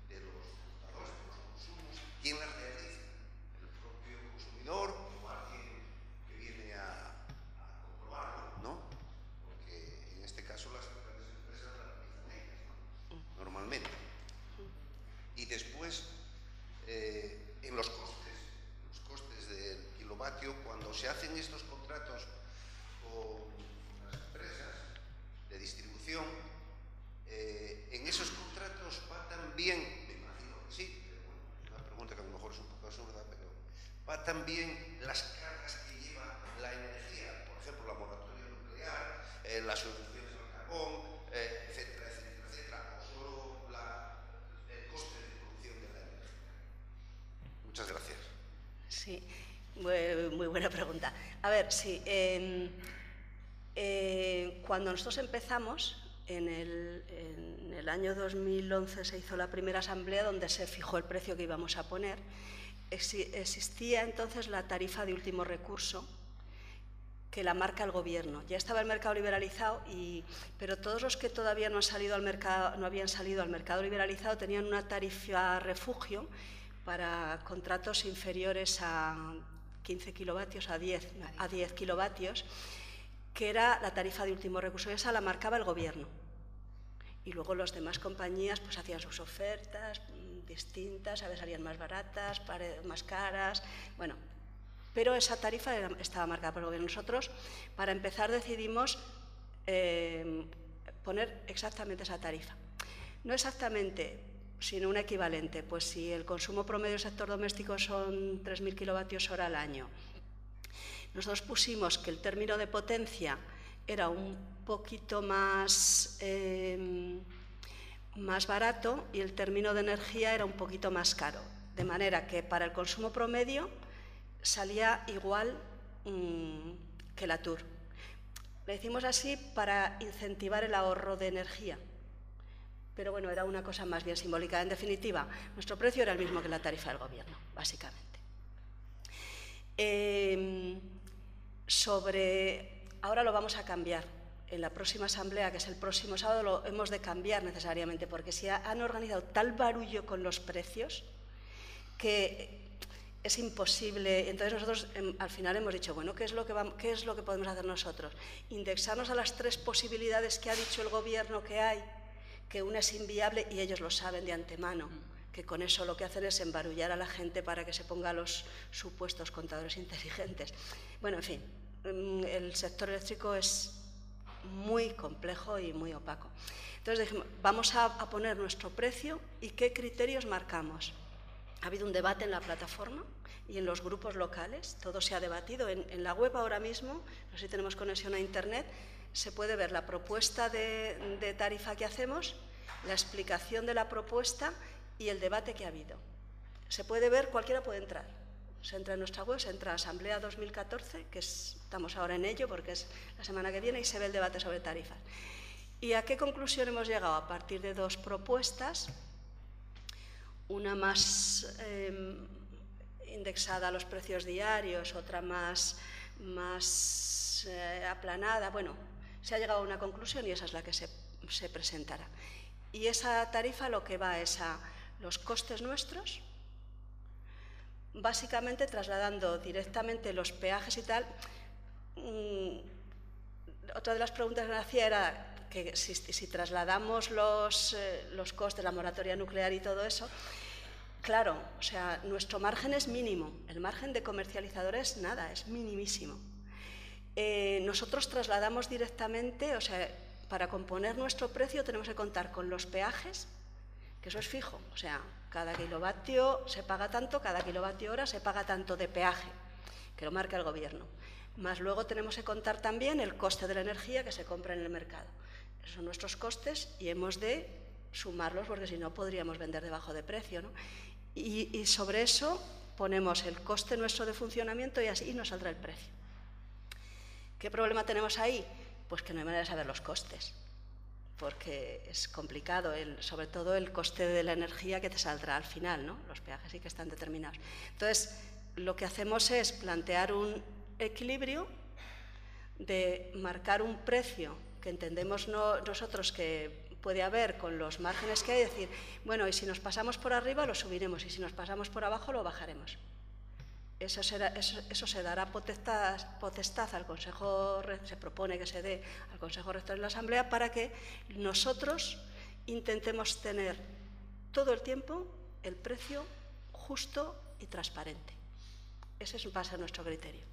¿quién las realiza? ¿El propio consumidor o alguien que viene a, a comprobarlo? ¿No? Porque en este caso las grandes empresas las realizan ellas, ¿no? Normalmente. Y después, eh, en los costes, los costes del kilovatio, cuando se hacen estos contratos con las empresas de distribución, eh, en esos contratos va también, me imagino que sí, que a lo mejor es un poco absurda, pero va también las cargas que lleva la energía, por ejemplo, la moratoria nuclear, eh, las subvenciones al carbón, eh, etcétera, etcétera, etcétera, o solo la, el coste de producción de la energía. Muchas gracias. Sí, muy, muy buena pregunta. A ver, sí, eh, eh, cuando nosotros empezamos, En el, en el año dos mil once se hizo la primera asamblea donde se fijó el precio que íbamos a poner. Existía entonces la tarifa de último recurso que la marca el gobierno. Ya estaba el mercado liberalizado, y, pero todos los que todavía no, han salido al mercado, no habían salido al mercado liberalizado tenían una tarifa refugio para contratos inferiores a quince kilovatios, a diez, a diez kilovatios, que era la tarifa de último recurso. Esa la marcaba el gobierno. Y luego las demás compañías pues hacían sus ofertas mmm, distintas, a veces salían más baratas, más caras, bueno, pero esa tarifa era, estaba marcada por el gobierno. Nosotros, para empezar, decidimos eh, poner exactamente esa tarifa. No exactamente, sino un equivalente. Pues si el consumo promedio del sector doméstico son tres mil kilovatios hora al año, nosotros pusimos que el término de potencia era un poquito más, eh, más barato y el término de energía era un poquito más caro. De manera que para el consumo promedio salía igual mmm, que la T U R. Lo hicimos así para incentivar el ahorro de energía. Pero bueno, era una cosa más bien simbólica. En definitiva, nuestro precio era el mismo que la tarifa del gobierno, básicamente. Eh, sobre... Ahora lo vamos a cambiar. En la próxima asamblea, que es el próximo sábado, lo hemos de cambiar necesariamente, porque se han organizado tal barullo con los precios que es imposible. Entonces nosotros al final hemos dicho, bueno, ¿qué es lo que, vamos, qué es lo que podemos hacer nosotros? Indexarnos a las tres posibilidades que ha dicho el gobierno que hay, que una es inviable y ellos lo saben de antemano, que con eso lo que hacen es embarullar a la gente para que se ponga a los supuestos contadores inteligentes. Bueno, en fin, el sector eléctrico es muy complejo y muy opaco. Entonces dijimos, vamos a, a poner nuestro precio y qué criterios marcamos. Ha habido un debate en la plataforma y en los grupos locales, todo se ha debatido. En, en la web ahora mismo, no sé si tenemos conexión a internet, se puede ver la propuesta de, de tarifa que hacemos, la explicación de la propuesta y el debate que ha habido. Se puede ver, cualquiera puede entrar. Se entra en nuestra web, se entra a Asamblea dos mil catorce, que es, estamos ahora en ello porque es la semana que viene, y se ve el debate sobre tarifas. ¿Y a qué conclusión hemos llegado? A partir de dos propuestas, una más eh, indexada a los precios diarios, otra más, más eh, aplanada. Bueno, se ha llegado a una conclusión y esa es la que se, se presentará. Y esa tarifa lo que va es a los costes nuestros, básicamente trasladando directamente los peajes y tal. Mm, otra de las preguntas que me hacía era que si, si trasladamos los, eh, los costes, la moratoria nuclear y todo eso, claro, o sea, nuestro margen es mínimo, el margen de comercializador es nada, es minimísimo. Eh, nosotros trasladamos directamente, o sea, para componer nuestro precio tenemos que contar con los peajes, que eso es fijo, o sea, cada kilovatio se paga tanto, cada kilovatio hora se paga tanto de peaje, que lo marca el gobierno. Más luego tenemos que contar también el coste de la energía que se compra en el mercado. Esos son nuestros costes y hemos de sumarlos porque si no podríamos vender debajo de precio, ¿no? Y, y sobre eso ponemos el coste nuestro de funcionamiento y así nos saldrá el precio. ¿Qué problema tenemos ahí? Pues que no hay manera de saber los costes, porque es complicado, el, sobre todo el coste de la energía que te saldrá al final, ¿no? Los peajes sí que están determinados. Entonces, lo que hacemos es plantear un equilibrio de marcar un precio que entendemos no, nosotros que puede haber con los márgenes que hay, decir, bueno, y si nos pasamos por arriba lo subiremos y si nos pasamos por abajo lo bajaremos. Eso, será, eso, eso se dará potestad, potestad al Consejo, se propone que se dé al Consejo Rector de la Asamblea para que nosotros intentemos tener todo el tiempo el precio justo y transparente. Ese va a ser nuestro criterio.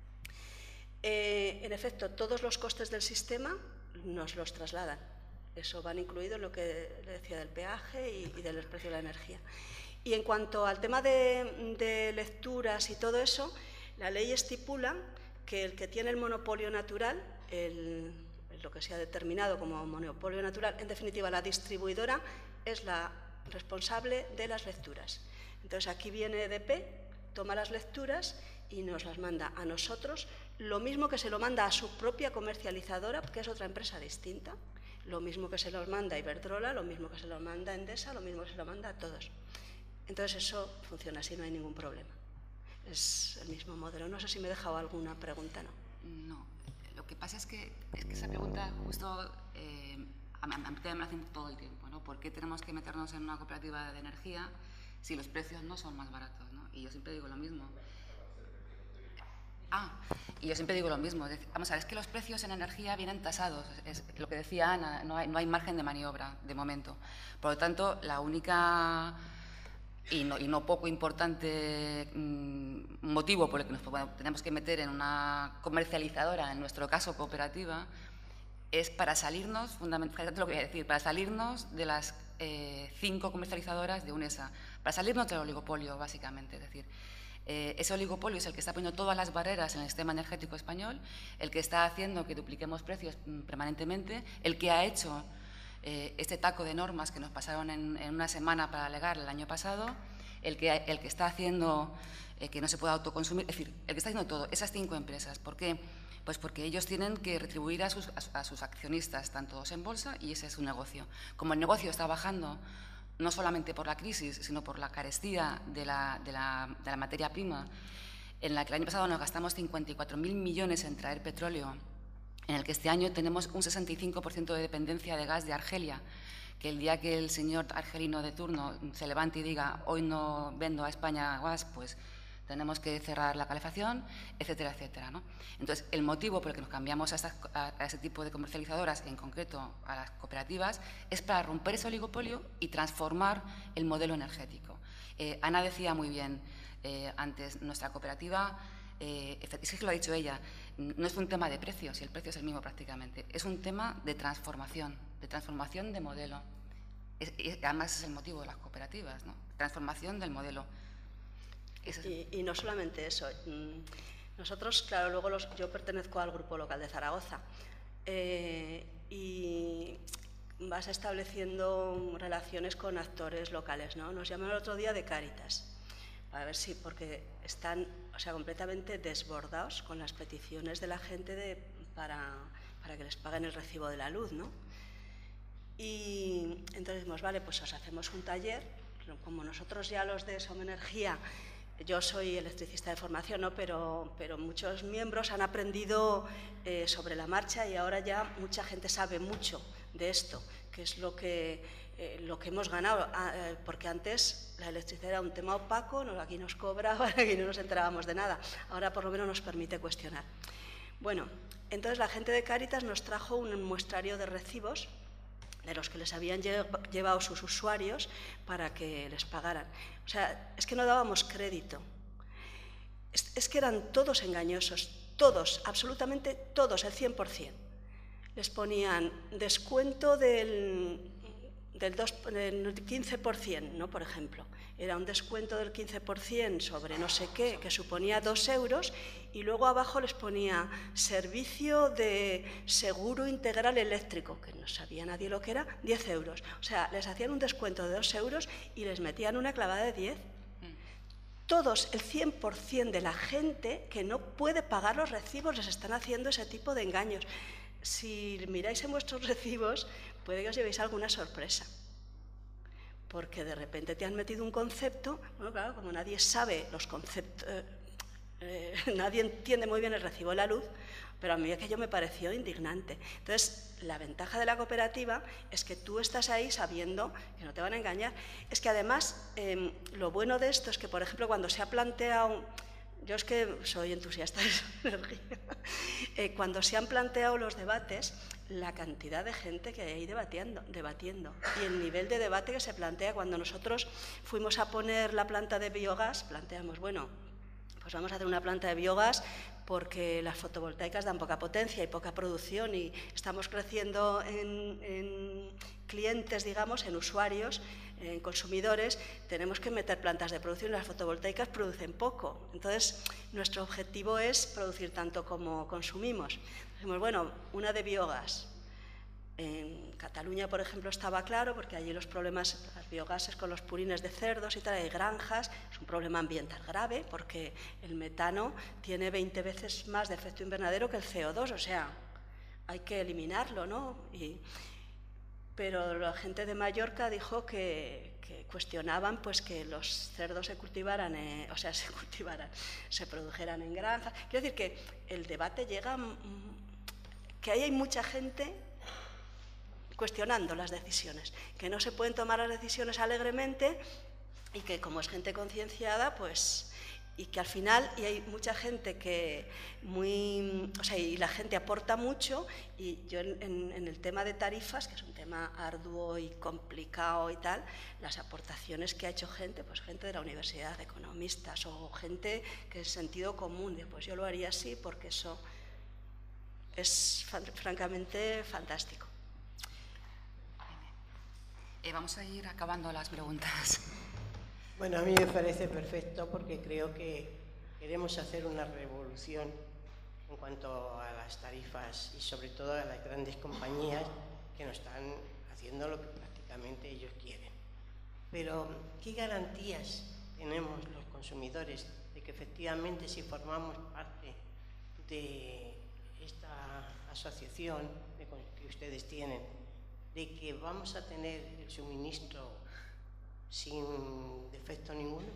Eh, en efecto, todos los costes del sistema nos los trasladan. Eso van incluido en lo que le decía del peaje y, y del precio de la energía. Y en cuanto al tema de, de lecturas y todo eso, la ley estipula que el que tiene el monopolio natural, el, lo que se ha determinado como monopolio natural, en definitiva la distribuidora es la responsable de las lecturas. Entonces aquí viene E D P, toma las lecturas y nos las manda a nosotros, lo mismo que se lo manda a su propia comercializadora, que es otra empresa distinta, lo mismo que se los manda a Iberdrola, lo mismo que se lo manda a Endesa, lo mismo que se lo manda a todos. Entonces eso funciona así, no hay ningún problema. Es el mismo modelo. No sé si me he dejado alguna pregunta, ¿no? No. Lo que pasa es que, es que esa pregunta justo eh, a mí me hacen todo el tiempo, ¿no? ¿Por qué tenemos que meternos en una cooperativa de energía si los precios no son más baratos, ¿no? Y yo siempre digo lo mismo. Ah, y yo siempre digo lo mismo. Vamos a ver, es que los precios en energía vienen tasados. Es lo que decía Ana, no hay, no hay margen de maniobra de momento. Por lo tanto, la única y no, y no poco importante mmm, motivo por el que nos bueno, tenemos que meter en una comercializadora, en nuestro caso cooperativa, es para salirnos, fundamentalmente lo que voy a decir, para salirnos de las eh, cinco comercializadoras de UNESA, para salirnos del oligopolio, básicamente. Es decir, eh, ese oligopolio es el que está poniendo todas las barreras en el sistema energético español, el que está haciendo que dupliquemos precios mm, permanentemente, el que ha hecho eh, este taco de normas que nos pasaron en, en una semana para alegar el año pasado, el que, el que está haciendo eh, que no se pueda autoconsumir, es decir, el que está haciendo todo, esas cinco empresas. ¿Por qué? Pues porque ellos tienen que retribuir a sus, a sus accionistas, tanto en bolsa, y ese es su negocio. Como el negocio está bajando, no solamente por la crisis, sino por la carestía de la, de la, de la materia prima, en la que el año pasado nos gastamos cincuenta y cuatro mil millones en traer petróleo, en el que este año tenemos un sesenta y cinco por ciento de dependencia de gas de Argelia, que el día que el señor argelino de turno se levante y diga hoy no vendo a España gas, pues tenemos que cerrar la calefacción, etcétera, etcétera, ¿no? Entonces, el motivo por el que nos cambiamos a, estas, a, a ese tipo de comercializadoras, en concreto a las cooperativas, es para romper ese oligopolio y transformar el modelo energético. Eh, Ana decía muy bien eh, antes, nuestra cooperativa, eh, es que lo ha dicho ella, no es un tema de precio, si el precio es el mismo prácticamente, es un tema de transformación, de transformación de modelo. Es, y además es el motivo de las cooperativas, ¿no? Transformación del modelo. Y, y no solamente eso. Nosotros, claro, luego los, yo pertenezco al Grupo Local de Zaragoza eh, y vas estableciendo relaciones con actores locales, ¿no? Nos llamaron el otro día de Cáritas, para ver si, porque están, o sea, completamente desbordados con las peticiones de la gente de, para, para que les paguen el recibo de la luz, ¿no? Y entonces decimos, vale, pues os hacemos un taller, como nosotros ya los de Somenergia, yo soy electricista de formación, ¿no? pero, pero muchos miembros han aprendido eh, sobre la marcha y ahora ya mucha gente sabe mucho de esto, que es lo que, eh, lo que hemos ganado, eh, porque antes la electricidad era un tema opaco, no, aquí nos cobraban, aquí no nos enterábamos de nada, ahora por lo menos nos permite cuestionar. Bueno, entonces la gente de Cáritas nos trajo un muestrario de recibos de los que les habían llevado sus usuarios para que les pagaran. O sea, es que no dábamos crédito. Es, es que eran todos engañosos, todos, absolutamente todos, el cien por cien. Les ponían descuento del, del, dos, del quince por cien, ¿no? Por ejemplo. Era un descuento del quince por cien sobre no sé qué, que suponía dos euros, y luego abajo les ponía servicio de seguro integral eléctrico, que no sabía nadie lo que era, diez euros. O sea, les hacían un descuento de dos euros y les metían una clavada de diez. Todos, el cien por cien de la gente que no puede pagar los recibos, les están haciendo ese tipo de engaños. Si miráis en vuestros recibos, puede que os llevéis alguna sorpresa. Porque de repente te han metido un concepto, bueno, claro, como nadie sabe los conceptos, eh, eh, nadie entiende muy bien el recibo de la luz, pero a mí aquello me pareció indignante. Entonces, la ventaja de la cooperativa es que tú estás ahí sabiendo que no te van a engañar. Es que además, eh, lo bueno de esto es que, por ejemplo, cuando se ha planteado, yo es que soy entusiasta de esa energía, eh, cuando se han planteado los debates, la cantidad de gente que hay ahí debatiendo, debatiendo y el nivel de debate que se plantea. Cuando nosotros fuimos a poner la planta de biogás, planteamos, bueno, pues vamos a hacer una planta de biogás porque las fotovoltaicas dan poca potencia y poca producción y estamos creciendo en, en clientes, digamos, en usuarios, en consumidores, tenemos que meter plantas de producción y las fotovoltaicas producen poco. Entonces, nuestro objetivo es producir tanto como consumimos. Dijimos, bueno, una de biogás. En Cataluña, por ejemplo, estaba claro, porque allí los problemas, las biogases con los purines de cerdos y tal, hay granjas, es un problema ambiental grave, porque el metano tiene veinte veces más de efecto invernadero que el C O dos, o sea, hay que eliminarlo, ¿no? Y, pero la gente de Mallorca dijo que, que cuestionaban pues que los cerdos se cultivaran, eh, o sea, se cultivaran, se produjeran en granjas. Quiero decir que el debate llega, que ahí hay mucha gente cuestionando las decisiones, que no se pueden tomar las decisiones alegremente y que como es gente concienciada, pues y que al final y hay mucha gente que muy, o sea, y la gente aporta mucho, y yo en, en, en el tema de tarifas, que es un tema arduo y complicado y tal, las aportaciones que ha hecho gente, pues gente de la universidad, economistas o gente que es sentido común, de, pues yo lo haría así porque eso es francamente fantástico. Eh, vamos a ir acabando las preguntas. Bueno, a mí me parece perfecto porque creo que queremos hacer una revolución en cuanto a las tarifas y sobre todo a las grandes compañías que nos están haciendo lo que prácticamente ellos quieren. Pero, ¿qué garantías tenemos los consumidores de que efectivamente si formamos parte de esta asociación que ustedes tienen, de que vamos a tener el suministro sin defecto ninguno?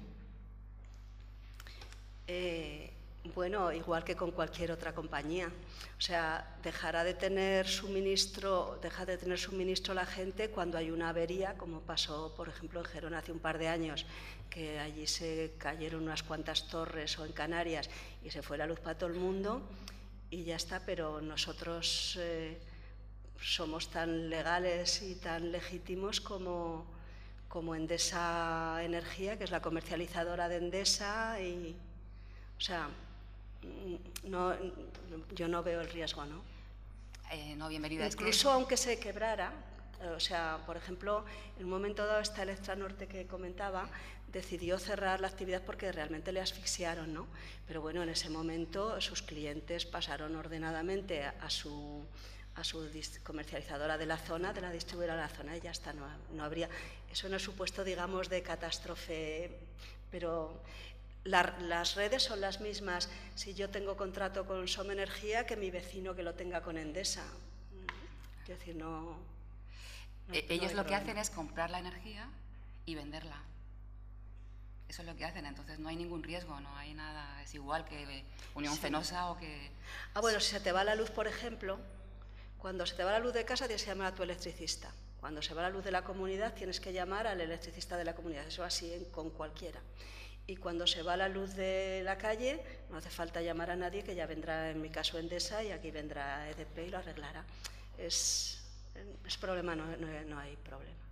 Eh, bueno, igual que con cualquier otra compañía. O sea, dejará de tener suministro, deja de tener suministro la gente cuando hay una avería, como pasó, por ejemplo, en Gerona hace un par de años, que allí se cayeron unas cuantas torres, o en Canarias, y se fue la luz para todo el mundo, y ya está. Pero nosotros eh, somos tan legales y tan legítimos como... como Endesa Energía, que es la comercializadora de Endesa, y, o sea, no, yo no veo el riesgo, ¿no? Eh, no, bienvenida. Incluso es que... aunque se quebrara, o sea, por ejemplo, en un momento dado esta Electra Norte que comentaba decidió cerrar la actividad porque realmente le asfixiaron, ¿no? Pero bueno, en ese momento sus clientes pasaron ordenadamente a su... a su comercializadora de la zona, de la distribuidora de la zona, y ya está, no, no habría... Eso no es supuesto, digamos, de catástrofe, pero la, las redes son las mismas si yo tengo contrato con Som Energía que mi vecino que lo tenga con Endesa. Quiero decir, no... no eh, ellos no lo que problema. hacen es comprar la energía y venderla. Eso es lo que hacen, entonces no hay ningún riesgo, no hay nada, es igual que Unión Sí. Fenosa o que... Ah, bueno, si se te va la luz, por ejemplo... Cuando se te va la luz de casa tienes que llamar a tu electricista. Cuando se va la luz de la comunidad tienes que llamar al electricista de la comunidad. Eso así en, con cualquiera. Y cuando se va la luz de la calle no hace falta llamar a nadie, que ya vendrá, en mi caso, Endesa, y aquí vendrá E D P y lo arreglará. Es, es problema, no, no, no hay problema.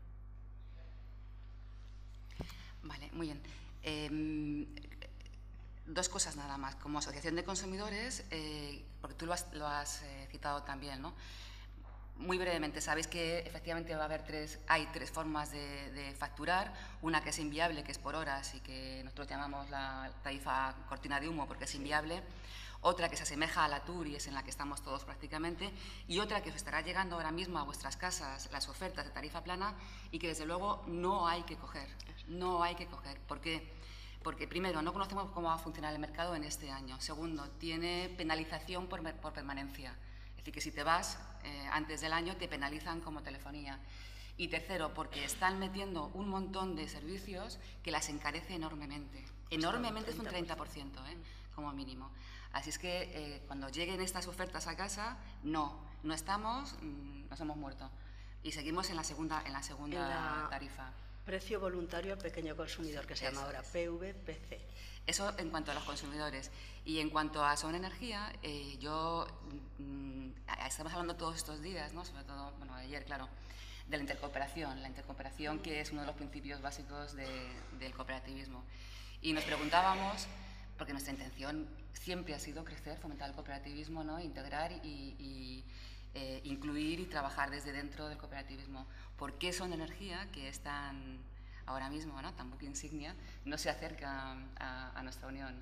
Vale, muy bien. Eh, dos cosas nada más. Como asociación de consumidores, eh, porque tú lo has, lo has eh, citado también, ¿no? Muy brevemente, sabéis que efectivamente va a haber tres, hay tres formas de, de facturar. Una que es inviable, que es por horas y que nosotros llamamos la tarifa cortina de humo porque es inviable. Otra que se asemeja a la T U R y es en la que estamos todos prácticamente. Y otra que os estará llegando ahora mismo a vuestras casas, las ofertas de tarifa plana, y que desde luego no hay que coger. No hay que coger. ¿Por qué? Porque primero, no conocemos cómo va a funcionar el mercado en este año. Segundo, tiene penalización por, por permanencia. Es decir, que si te vas eh, antes del año te penalizan como telefonía. Y tercero, porque están metiendo un montón de servicios que las encarece enormemente. Enormemente es un treinta por ciento, ¿eh? Como mínimo. Así es que eh, cuando lleguen estas ofertas a casa, no, no estamos, mmm, nos hemos muerto. Y seguimos en la segunda, en la segunda en la tarifa. Precio voluntario al pequeño consumidor, que se Eso llama ahora es. P V P C. Eso en cuanto a los consumidores. Y en cuanto a Som Energía, eh, yo mmm, estamos hablando todos estos días, ¿no? Sobre todo, bueno, ayer, claro, de la intercooperación, la intercooperación que es uno de los principios básicos de, del cooperativismo. Y nos preguntábamos, porque nuestra intención siempre ha sido crecer, fomentar el cooperativismo, ¿no? Integrar y, y eh, incluir y trabajar desde dentro del cooperativismo. ¿Por qué Som Energía, que es tan, ahora mismo, ¿no? tan buque insignia, no se acerca a, a nuestra unión?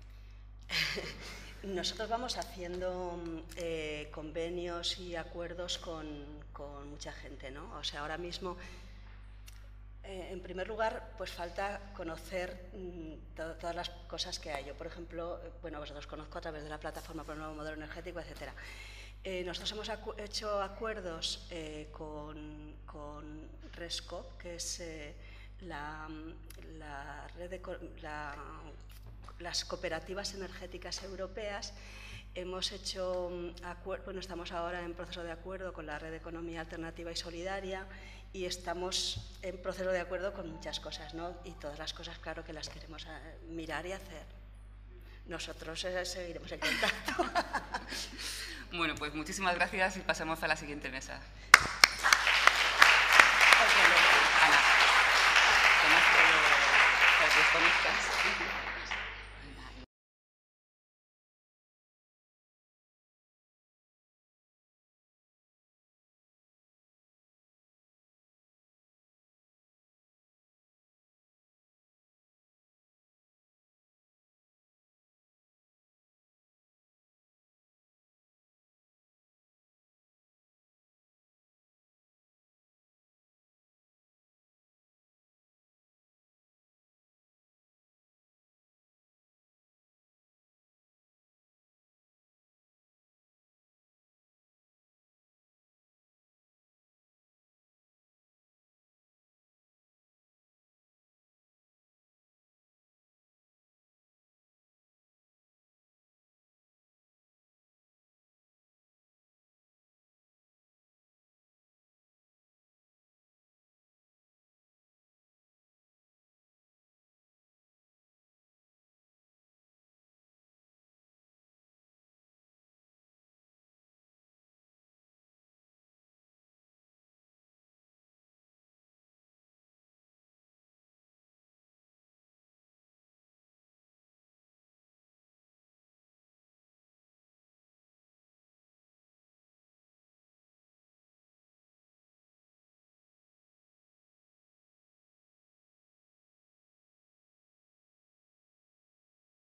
Nosotros vamos haciendo eh, convenios y acuerdos con, con mucha gente, ¿no? O sea, ahora mismo, eh, en primer lugar, pues falta conocer mm, to todas las cosas que hay. Yo, por ejemplo, bueno, vosotros conozco a través de la plataforma por un nuevo modelo energético, etcétera. Eh, nosotros hemos acu hecho acuerdos eh, con, con Rescop, que es eh, la, la red de la, las cooperativas energéticas europeas. Hemos hecho acuerdo, bueno, estamos ahora en proceso de acuerdo con la Red de Economía Alternativa y Solidaria y estamos en proceso de acuerdo con muchas cosas, ¿no? Y todas las cosas, claro, que las queremos mirar y hacer. nosotros eh, seguiremos en contacto. Bueno, pues muchísimas gracias y pasamos a la siguiente mesa. Ana, Tomás, que desconozcas.